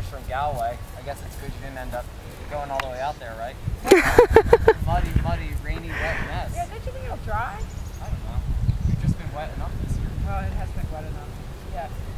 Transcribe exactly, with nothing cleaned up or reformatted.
from Galway. I guess it's good you didn't end up going all the way out there, right? muddy, muddy, rainy, wet mess. Yeah, don't you think it'll dry? I don't know. You've just been wet enough this year. Oh, it has been wet enough. Yeah.